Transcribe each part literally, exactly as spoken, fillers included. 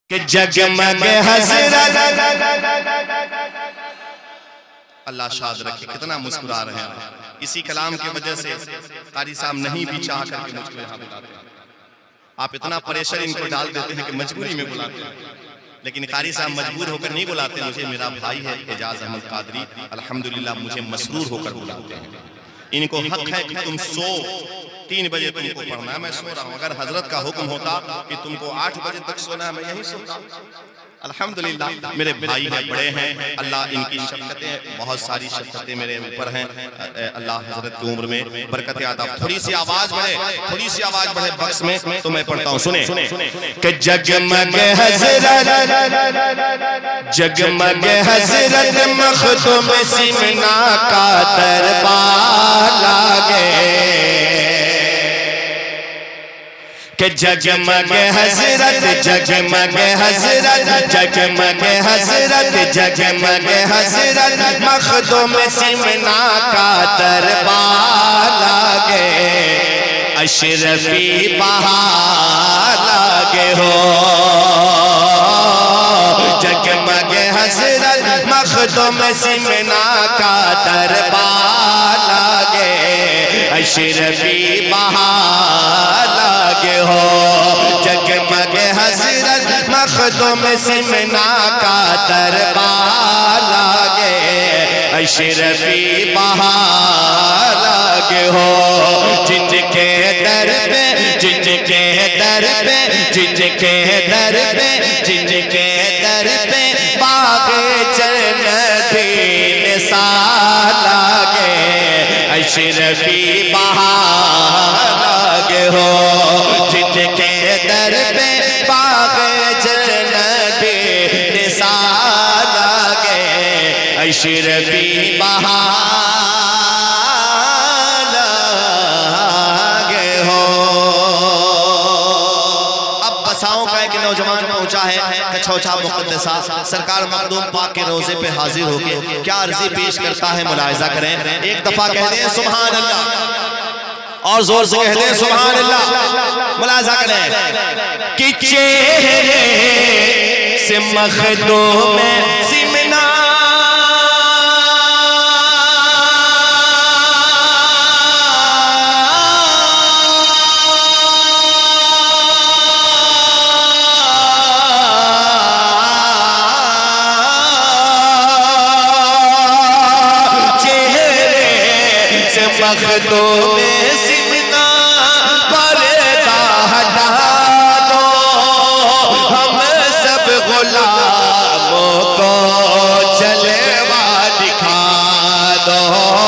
कि जगमग हज़रत अल्लाह शाद रखे। कितना मुस्कुरा रहे हैं। इसी कलाम की वजह से कारी साहब नहीं भी चाह करके मुझको यहाँ बुलाते हैं। आप इतना प्रेशर इनको डाल देते हैं कि मजबूरी में बुलाते हैं, लेकिन कारी साहब मजबूर होकर नहीं बुलाते। मुझे मेरा भाई है एजाज अहमद कादरी, अल्हम्दुलिल्लाह मुझे मसरूर होकर बुलाते हैं। इनको हक है कि तुम सो, तीन बजे तुमको पढ़ना है, मैं सो रहा हूँ। अगर हजरत का हुक्म होता कि तुमको आठ बजे तक सोना है, मैं यही सोता। अल्हम्दुलिल्लाह मेरे भाई हैं, बड़े हैं, अल्लाह इनकी शफ़क़तें, बहुत सारी शफ़क़तें मेरे ऊपर हैं। अल्लाह हजरत की उम्र में बरकत अता। थोड़ी सी आवाज बढ़े, थोड़ी सी आवाज बढ़े बक्स में, तो मैं पढ़ता हूँ, सुने कि जगमग हज़रत जगमग हज़रत मखदूम सिमना का दरबार लागे कि जगमग हज़रत जगमग हज़रत जगमग हज़रत जगमग हज़रत मखदूम सिमना का दरबार लागे, अशरफी बहार लागे हो। जगमग हज़रत मखदूम सिमना का दरबार लागे, अशरफी बहार लागे हो। जगमग हज़रत मखदूम सिमना का दरबार लागे, अशरफी बहार लागे हो। जिनके दर पे जिनके दर पे जिनके दर पे जिनके दर पे बाग़े जन्नती निसार लागे, अशरफी बहार लागे हो। जिनके दर पे बाग़े जन्नती निसार लागे, अशरफी बहार लागे हो। अब बसाओं का एक नौजवान पहुंचा है कछौछा मुक़द्दसा, सरकार मखदूम पाक के रोज़े पे हाजिर होके क्या अर्जी पेश करता है, मुलाहिज़ा करें। एक दफा कह दें सुभान अल्लाह, और जोर से कह दें सुभान अल्लाह। मुलाहिज़ा करें कि चेहरे से मखदूम सिमना मखदूम सिमना पर्दा हटा दो, हम सब गुलामों को जलवा दिखा दो।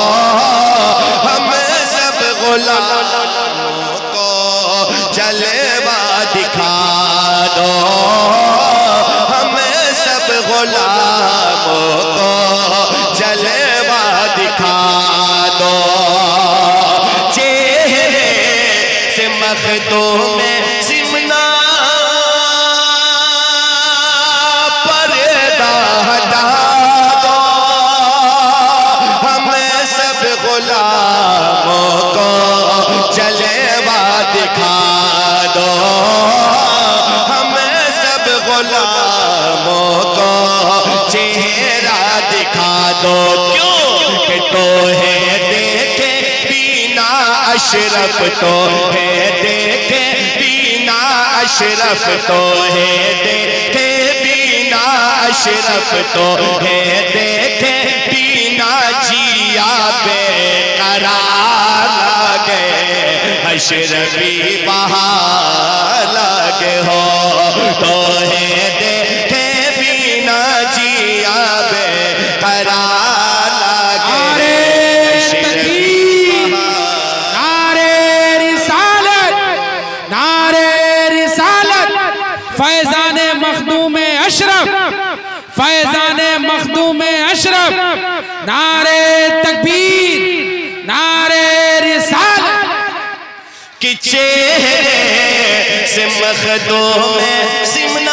हम सब गुलामों को जलवा दिखा दो। हम सब गुलामों को जलवा दिखा दो। मखदूम सिमना पर्दा हटा दो, हम सब गुलामों को जलवा दिखा दो। हम सब गुलामों को चेहरा दिखा दो। क्यों कि तो है देखे बिना अशरफ, तो है देखे बिना अशरफ, तो है देखे बिना अशरफ, तो है देखे बिना जिया बेकरार लागे, अशरफी बहार लागे हो। तो है देखे बिना जिया बेकरार लागे, फैज़ाने मखदूम अशरफ, फैज़ाने मखदूम अशरफ, नारे तकबीर, नारे रिसालत। कि चेहरे से मखदूम सिमना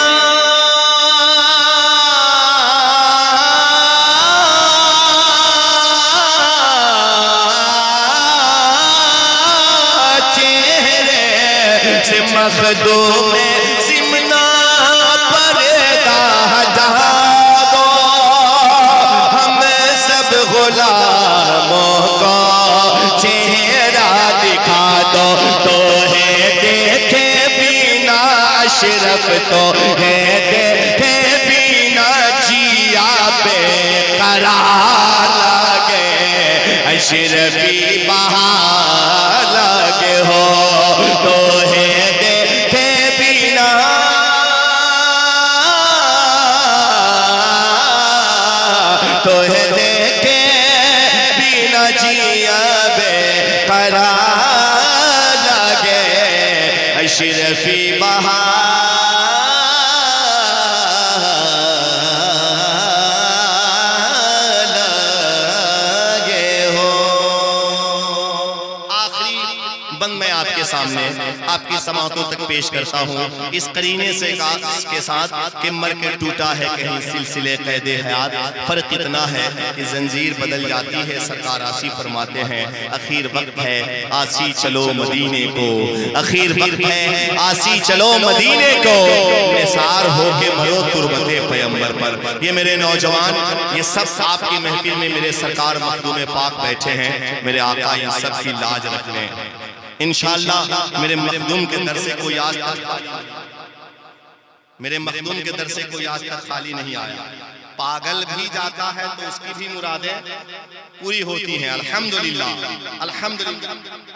चेहरे से मखदूम सिमना पर अशरफ तो है देखे बिना जिया बेकरार लगे, अशरफी बहार लगे हो तो है देखे बिना तो है देखे बिना जिया बेकरार लगे, अशरफी बहार लगे हो। आखिरी बंद मैं आपके सामने आपकी समातों तक पेश करता हूँ इस करीने से का, के साथ कि मर के टूटा है कहीं सिलसिले कैदे हयात, फर्क इतना है कि जंजीर बदल जाती है, सरकार आसी फरमाते हैं अखीर वक्त है आसी चलो मदीने को, अखीर वक्त है आसी चलो मदीने को, निसार होके मरो तुरबते पैगंबर पर। ये मेरे नौजवान, ये सब आपकी महफिल में मेरे सरकार मखदूम पाक बैठे हैं, मेरे आका इन सब की लाज रख लें इंशाअल्लाह। मेरे मखदूम के दर से कोई आज तक मेरे मखदूम के दर से कोई आज तक खाली नहीं आया। पागल भी जाता है तो उसकी भी मुरादें पूरी होती हैं, अल्हम्दुलिल्लाह अल्हम्दुलिल्लाह।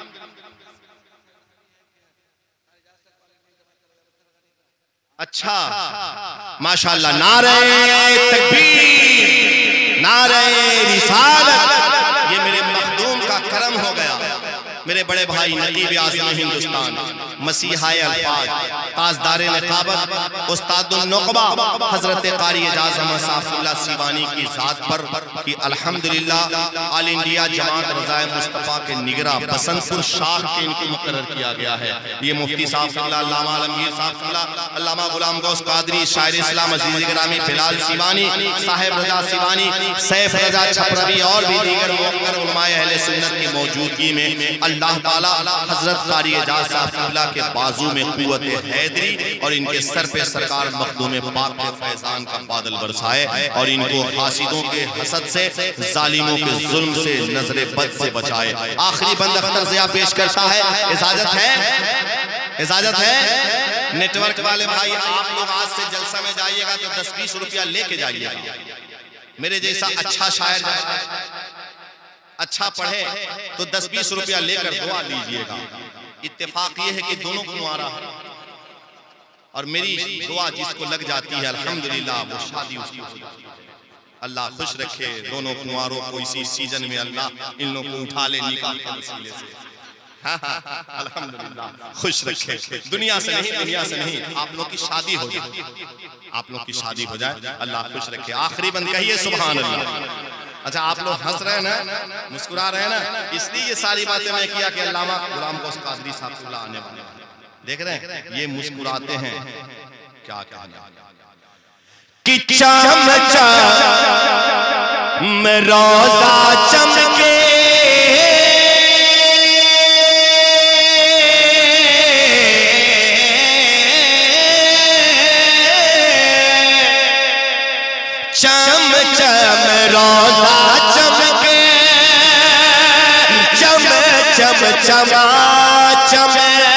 अच्छा माशाअल्लाह, नारे तकबीर, नारे रिसालत। ये मेरे मखदूम का करम हो गया। मेरे बड़े भाई नकीब आज़म हिंदुस्तान, मसीहाए अल्फाज, ताजदारे नकाबत, उस्तादुल नुक़बा हजरत कारी एजाज अहमद साफ़ुल्लाह सीवानी की ज़ात पर कि अल्हम्दुलिल्लाह ऑल इंडिया जमात रज़ाए मुस्तफ़ा के निगरा बसंतपुर शाख के इनको मुकर्रर किया गया है। ये मुफ्ती साहब अल्लामा आलमगीर साहब, अल्लामा गुलाम गौस कादरी, शायर इस्लाम अज़ीज़ गिरामी बिलाल सीवानी, साहिब रजा सीवानी, सैफ रजा छपरवी और भी दीगर मुक़र्रर उलमाए अहले सुन्नत की मौजूदगी में अल्लाह ताला हजरत कारी एजाज साहब के बाजू में कुव्वत हैदरी और इनके सर पे सरकार मखदूम पाक के फैजान का बादल बरसाए और इनको हासिदों के हसद से, जालिमों के जुल्म से, नजरे बद से बचाए। आखिरी बंद अख्तर ज़िया पेश करता है, इजाजत है, इजाजत है। नेटवर्क वाले भाई आप लोग आज से जलसा में जाइएगा तो दस बीस रुपया लेके जाइएगा। मेरे जैसा अच्छा शायर अच्छा पढ़े तो दस बीस रुपया लेकर दुआ लीजिएगा। इत्तेफाक ये है कि दोनों कुंवारा है और मेरी दुआ जिसको लग जाती है अल्हम्दुलिल्लाह वो शादी उसकी होती है। अल्लाह खुश रखे दोनों कुंवारों को इसी सीजन में, अल्लाह इन लोगों को उठा ले निकाह के वसीले से। हाँ हाँ अल्हम्दुलिल्लाह खुश रखे, दुनिया से नहीं, दुनिया से नहीं, आप लोग की शादी हो जाए, आप लोग की शादी हो जाए, अल्लाह खुश रखे। आखिरी बंद कहिए सुभान अल्लाह। अच्छा आप लोग हंस रहे हैं ना, मुस्कुरा रहे हैं ना, इसलिए ये सारी बातें मैं किया कि अल्लामा गुलाम गौस कादरी साहब आने वाले देख रहे हैं, ये मुस्कुराते हैं क्या कहना कि चम चम रोजा चमके चम चम रोजा चमके, चम चम चमा चम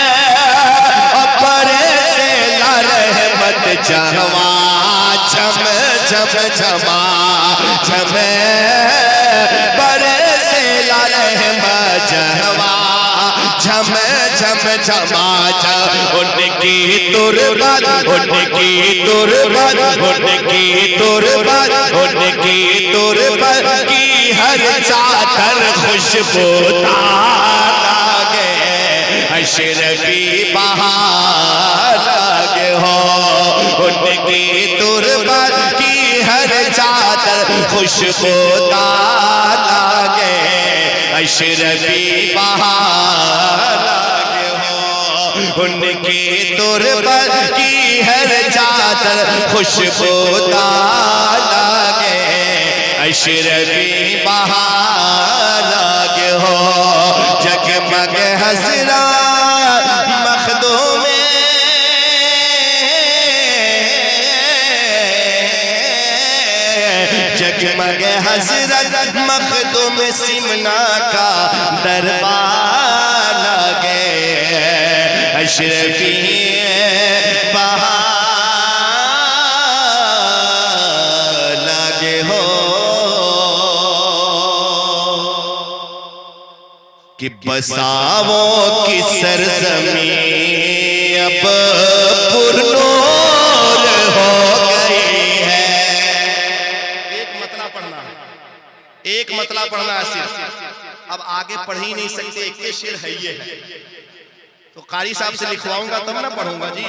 अपर से ला रहमत जमा, चम चम चमा चम पर से ला रहमत जमा, झम झम झमा झम उनकी तुरबत, उनकी तुरबत, उनकी तुरबत, उनकी तुरबत की हर चादर खुशबूदार लागे, अशरफी बहार लागे हो। उनकी तुरबत की हर चादर खुशबूदार लागे, अशरफी बहार लागे हो। उनकी तुरबत की हर चादर खुशबूदार लागे, अशरफी बहार लागे हो। जगमग हसरा मखदूम जगमग हजरत मखदूम सिमना का दरबार लगे, अशरफी बहा लागे हो कि बसावों की सरजमी अब पुरनूर हो गई है। एक मतला पढ़ना है, एक मतला पढ़ना है सिर्फ। अब आगे पढ़ ही नहीं सकते, एक के शेर है ये है, तो कारी साहब से लिखवाऊंगा तब ना पढ़ूंगा जी।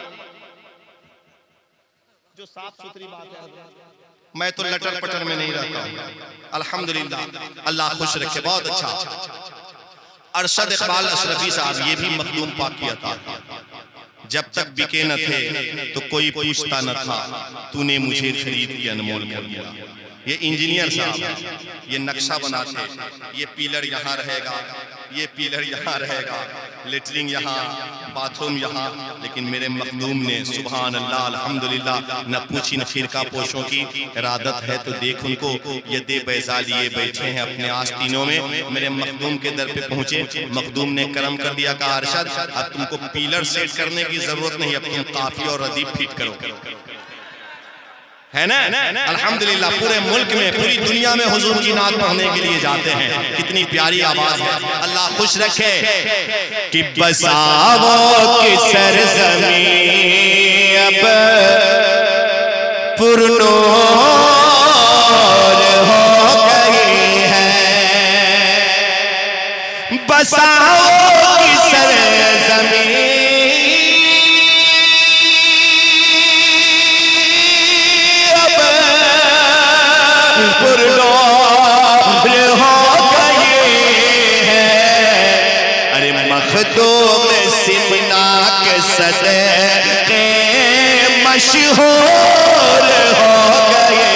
जो साफ सुथरी बात है, मैं तो लटर पटर में नहीं रहता हूं। अल्हम्दुलिल्लाह, अल्लाह खुश रखे। बहुत अच्छा। अरशद इकबाल अशरफी साहब, ये भी मखदूम पाक किया था। जब तक बिके न थे तो कोई पूछता न था, तूने मुझे खरीद के अनमोल कर दिया। ये इंजीनियर साहब, ये नक्शा बनाते, ये पिलर यहाँ रहेगा, ये पिलर यहाँ रहेगा, लेटरिंग यहाँ, बाथरूम यहाँ, लेकिन मेरे मखदूम ने सुभान अल्लाह अल्हम्दुलिल्लाह न पूछी न फिरका पोशों की। इरादत है तो देख उनको, ये दे बैजा लिए बैठे हैं अपने आस्तीनों में। मेरे मखदूम के दर पे पहुंचे, मखदूम ने करम कर दिया, कहा अरशद अब तुमको पिलर सेट करने की जरूरत नहीं, अब तुम काफी और रदीफ फिट करो, है ना। अल्हम्दुलिल्लाह, पूरे मुल्क में, पूरी दुनिया में हुजूर की नात पढ़ने के लिए जाते हैं। कितनी प्यारी आवाज है, अल्लाह खुश रखे। कि बसावों की सरजमी अब पुरनूर हो गई है। बसावों की सरजमी मखदूम सिमना के सदके मशहूर हो गए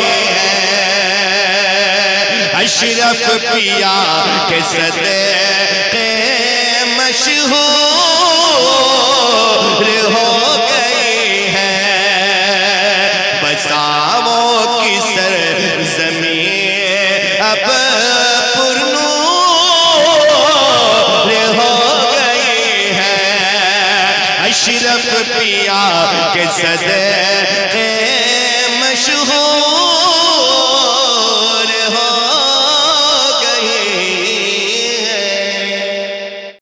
हैं। अशरफ पिया के सदके मशहूर हो गए हैं। बसावों की सरजमी अब अशरफ पिया के सदके मशहूर